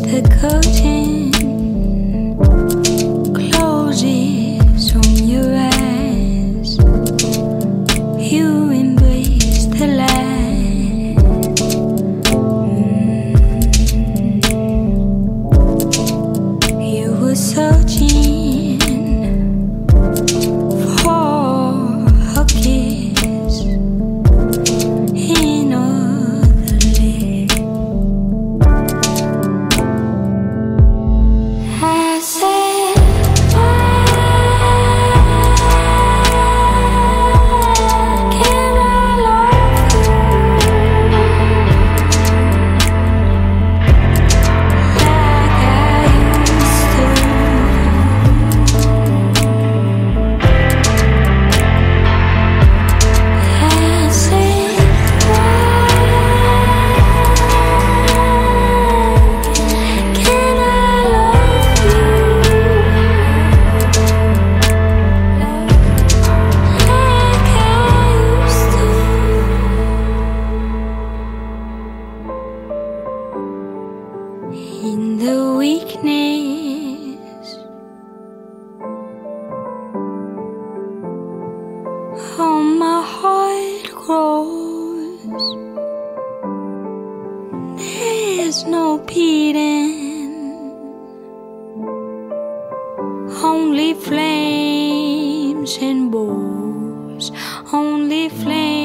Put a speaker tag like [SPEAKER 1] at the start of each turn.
[SPEAKER 1] The curtain closes on your eyes. You embrace the light. You were searching for a kiss in other lips. I said, can I love you like I used to? I said, can I love you like I used to? In the weakness how my heart grows, there's no beating, only flames and bows, only flames.